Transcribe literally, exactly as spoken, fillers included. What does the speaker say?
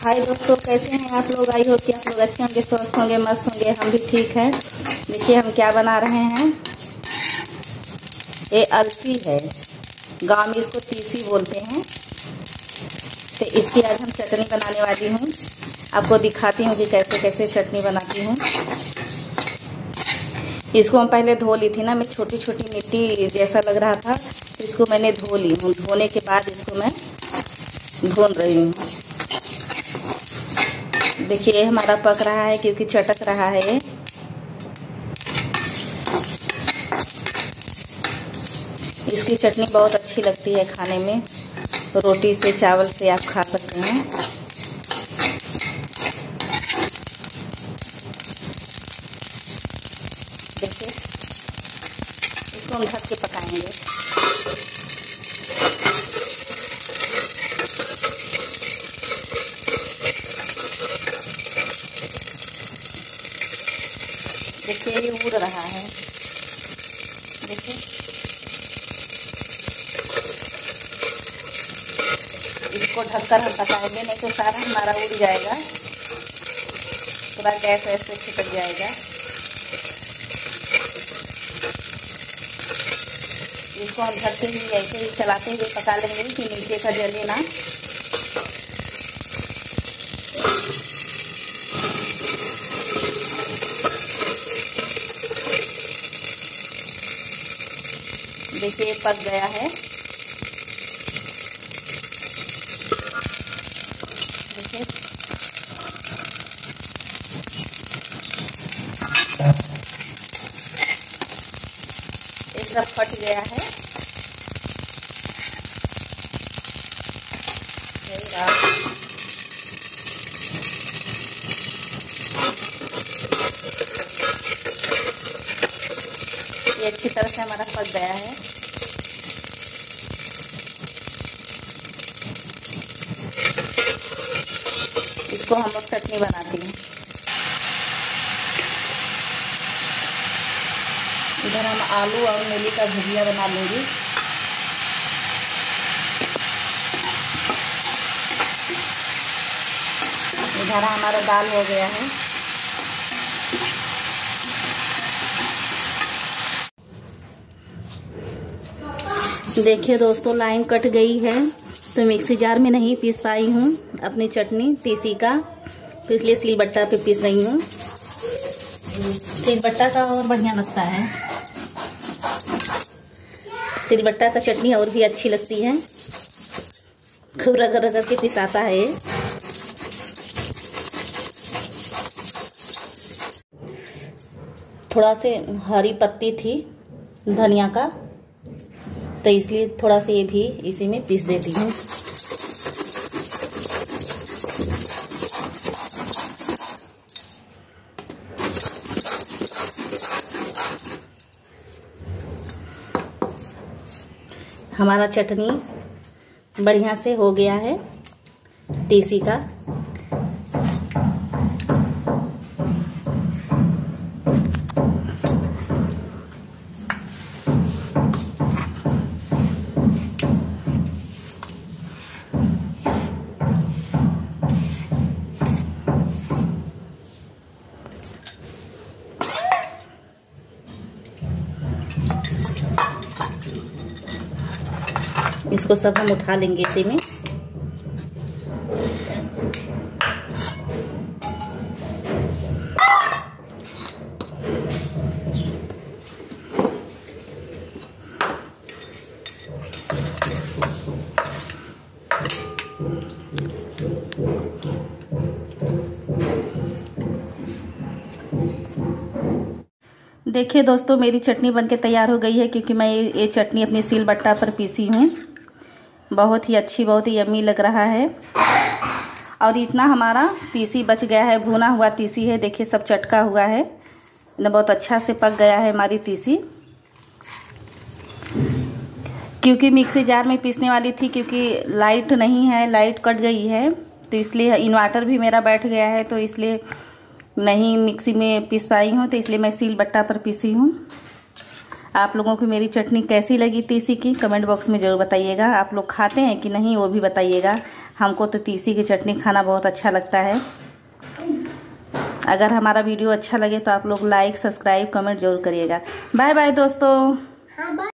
हाय दोस्तों, कैसे हैं आप लोग। आई हो कि आप लोग अच्छे होंगे, स्वस्थ होंगे, मस्त होंगे। हम भी ठीक हैं। देखिए हम क्या बना रहे हैं। ये अलसी है, गांव में इसको तीसी बोलते हैं। तो इसकी आज हम चटनी बनाने वाली हूँ। आपको दिखाती हूँ कि कैसे कैसे चटनी बनाती हूँ। इसको हम पहले धो ली थी ना, मैं छोटी छोटी मिट्टी जैसा लग रहा था, तो इसको मैंने धो ली हूँ। धोने के बाद इसको मैं भून रही हूँ। देखिए ये हमारा पक रहा है क्योंकि चटक रहा है ये। इसकी चटनी बहुत अच्छी लगती है खाने में, रोटी से चावल से आप खा सकते हैं। देखिए इसको हम ढक के पकाएंगे। देखिए ये उड़ रहा है। देखिए इसको ढककर हम पकाएंगे, नहीं तो सारा हमारा उड़ जाएगा, पूरा गैस ऐसे छिटक जाएगा। इसको हम ढकते ही ऐसे ही चलाते हुए पका लेंगे कि नीचे का जले ना। देखिए पक गया है। देखिए एक तरफ फट गया है। ये अच्छी तरह से हमारा पक गया है। इसको हम लोग चटनी बनाते हैं। इधर हम आलू और मूली का भुजिया बना लेंगे। इधर हमारा दाल हो गया है। देखिए दोस्तों, लाइन कट गई है तो मिक्सी जार में नहीं पीस पाई हूँ अपनी चटनी तीसी का, तो इसलिए सिलबट्टा पे पीस रही हूँ। सिलबट्टा का और बढ़िया लगता है। सिलबट्टा का चटनी और भी अच्छी लगती है। खूब रगड़ रगड़ के पिसाता है ये। थोड़ा से हरी पत्ती थी धनिया का, तो इसलिए थोड़ा सा ये भी इसी में पीस देती हूँ। हमारा चटनी बढ़िया से हो गया है तीसी का। इसको सब हम उठा लेंगे इसी में। देखिए दोस्तों, मेरी चटनी बनके तैयार हो गई है, क्योंकि मैं ये चटनी अपनी सिलबट्टा पर पीसी हूँ। बहुत ही अच्छी, बहुत ही यम्मी लग रहा है। और इतना हमारा तीसी बच गया है, भुना हुआ तीसी है। देखिए सब चटका हुआ है, बहुत अच्छा से पक गया है हमारी तीसी। क्योंकि मिक्सी जार में पीसने वाली थी, क्योंकि लाइट नहीं है, लाइट कट गई है, तो इसलिए इन्वर्टर भी मेरा बैठ गया है, तो इसलिए नहीं मिक्सी में पीस पाई हूँ, तो इसलिए मैं सिलबट्टा पर पीसी हूँ। आप लोगों को मेरी चटनी कैसी लगी तीसी की कमेंट बॉक्स में ज़रूर बताइएगा। आप लोग खाते हैं कि नहीं वो भी बताइएगा। हमको तो तीसी की चटनी खाना बहुत अच्छा लगता है। अगर हमारा वीडियो अच्छा लगे तो आप लोग लाइक सब्सक्राइब कमेंट जरूर करिएगा। बाय बाय दोस्तों।